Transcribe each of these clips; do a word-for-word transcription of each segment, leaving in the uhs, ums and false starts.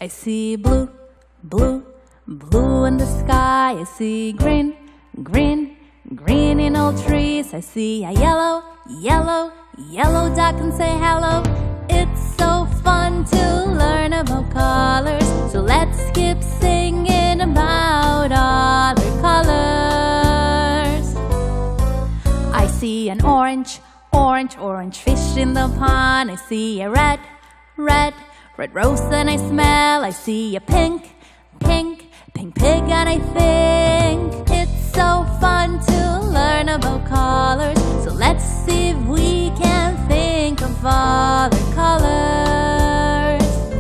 I see blue, blue, blue in the sky. I see green, green, green in all trees. I see a yellow, yellow, yellow duck and say hello. It's so fun to learn about colors, so let's keep singing about other colors. I see an orange, orange, orange fish in the pond. I see a red, red, red rose and I smell. I see a pink, pink, pink pig and I think it's so fun to learn about colors, so let's see if we can think of other colors.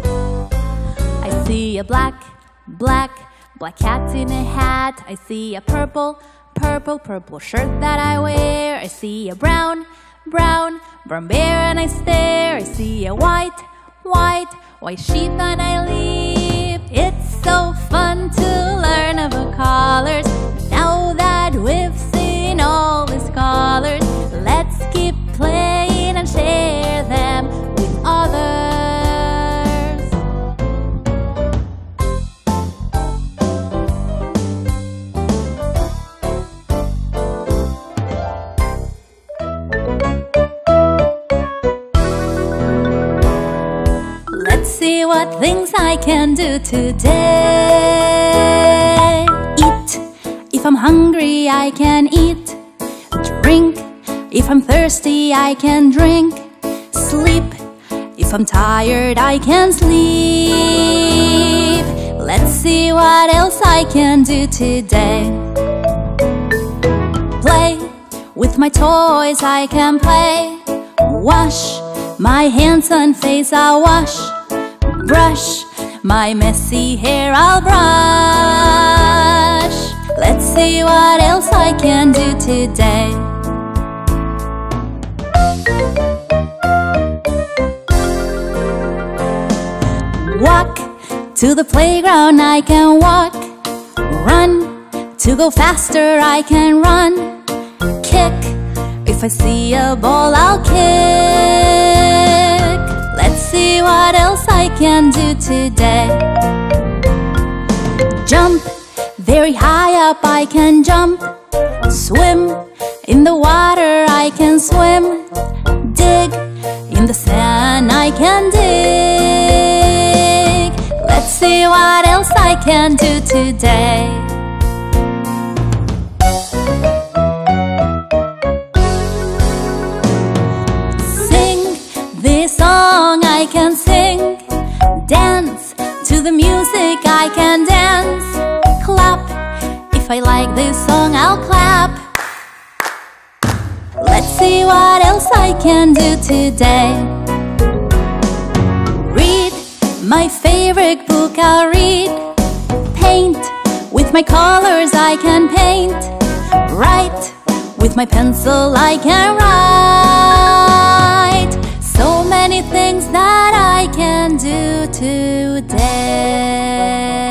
I see a black, black, black cat in a hat. I see a purple, purple, purple shirt that I wear. I see a brown, brown, brown bear and I stare. I see a white, white, white sheep and I leap. It's so fun to learn about colors. Now that we've seen all these colors, let's keep playing and share them with others. Let's see what things I can do today. Eat. If I'm hungry, I can eat. Drink. If I'm thirsty, I can drink. Sleep. If I'm tired, I can sleep. Let's see what else I can do today. Play. With my toys, I can play. Wash. My hands and face, I'll wash. Brush. My messy hair, I'll brush. Let's see what else I can do today. Walk. To the playground I can walk. Run. To go faster I can run. Kick. If I see a ball I'll kick. Let's see what else I can do today. Jump. Very high up I can jump. Swim. In the water I can swim. Dig. In the sand I can dig. Let's see what else I can do today. Sing. This song I can sing. Dance. To the music I can dance. Clap. If I like this song, I'll clap. Let's see what else I can do today. Read. My favorite book I'll read. Paint. With my colors I can paint. Write. With my pencil I can write. So many things that I can do today.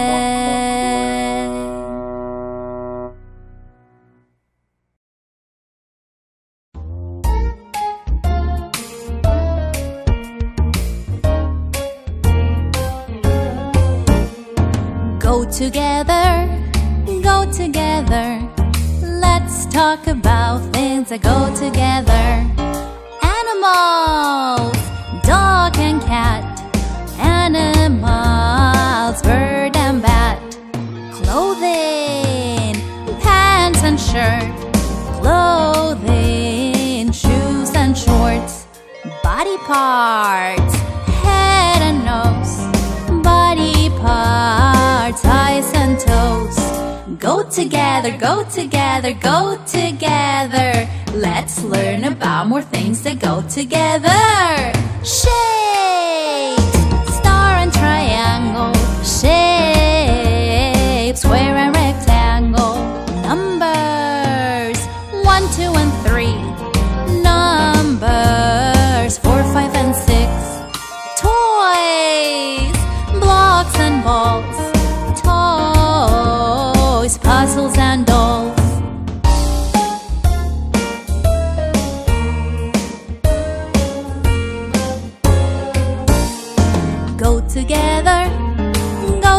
Go together, go together. Let's talk about things that go together. Animals, dog and cat. Animals, bird and bat. Clothing, pants and shirt. Clothing, shoes and shorts. Body parts, head and nose. Body parts, eyes and toes. Go together, go together, go together. Let's learn about more things that go together. Shapes, star and triangle. Shapes, square and rectangle. Numbers, one, two and three. Numbers, four, five and six. Toys, blocks and balls. Toys, puzzles and dolls. Go together,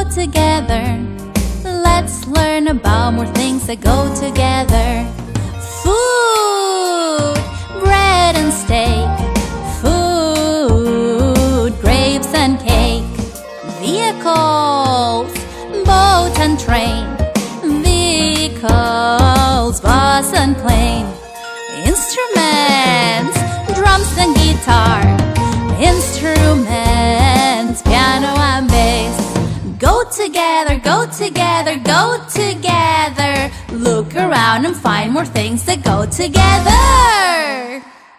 go together. Let's learn about more things that go together. Food, bread and steak. Food, grapes and cake. Vehicles, boat and train. Vehicles, bus and plane. Instruments, drums and guitar. Instruments, piano and bass. Go together, go together, go together. Look around and find more things that go together.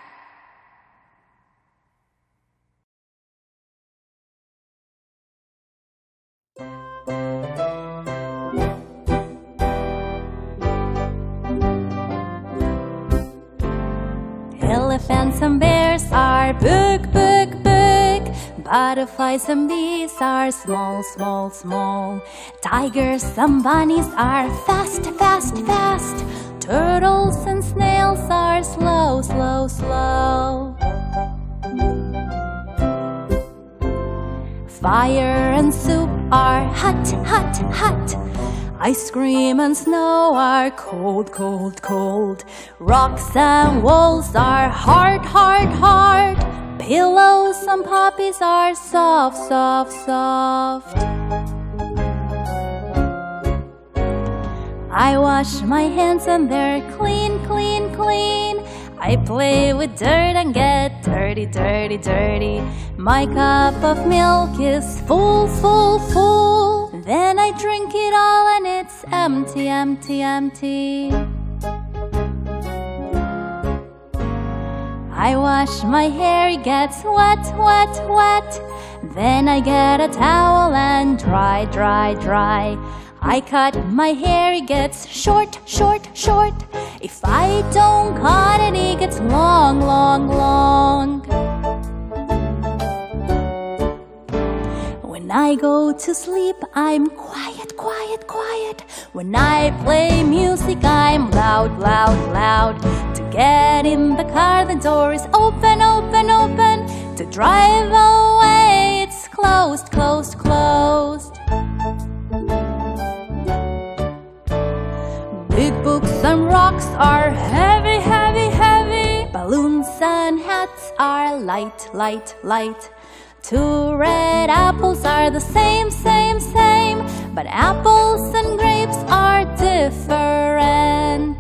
Elephants and bears are big, big, big. Butterflies and bees are small, small, small. Tigers and bunnies are fast, fast, fast. Turtles and snails are slow, slow, slow. Fire and soup are hot, hot, hot. Ice cream and snow are cold, cold, cold. Rocks and walls are hard, hard, hard. Pillows and puppies are soft, soft, soft. I wash my hands and they're clean, clean, clean. I play with dirt and get dirty, dirty, dirty. My cup of milk is full, full, full. Then I drink it all and it's empty, empty, empty. I wash my hair, it gets wet, wet, wet. Then I get a towel and dry, dry, dry. I cut my hair, it gets short, short, short. If I don't cut it, it gets long, long, long. When I go to sleep, I'm quiet, quiet, quiet. When I play music, I'm loud, loud, loud. To get in the car, the door is open, open, open. To drive away, it's closed, closed, closed. Big books and rocks are heavy, heavy, heavy. Balloons and hats are light, light, light. Two red apples are the same, same, same. But apples and grapes are different.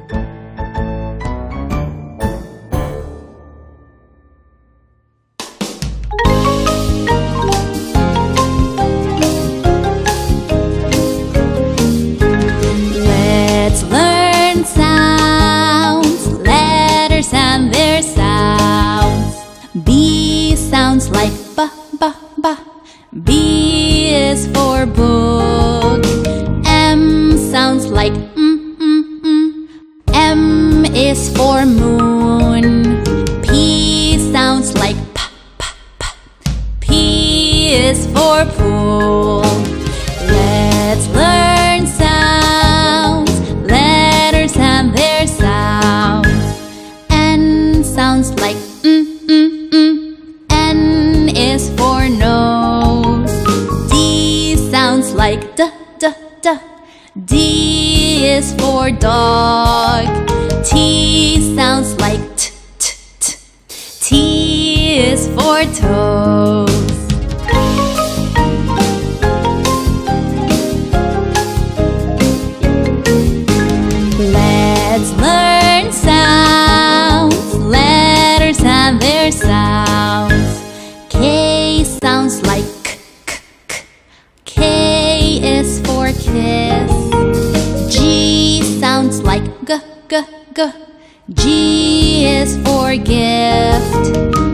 Let's learn sounds, letters and their sounds. B sounds like B, B, B. B is for book. M sounds like mm, mm, mm. M is for moon. P sounds like P, P, P. P is for pool. Let's learn sounds, letters and their sounds. N sounds like mm, mm, mm. N is for nose. D sounds like D, D, D. D is for dog. T sounds like T, T, T. T is for toes. Let's learn sounds, letters and their sounds. K sounds like K, K, K. K is for kiss. G sounds like G, G, G. G is for gift.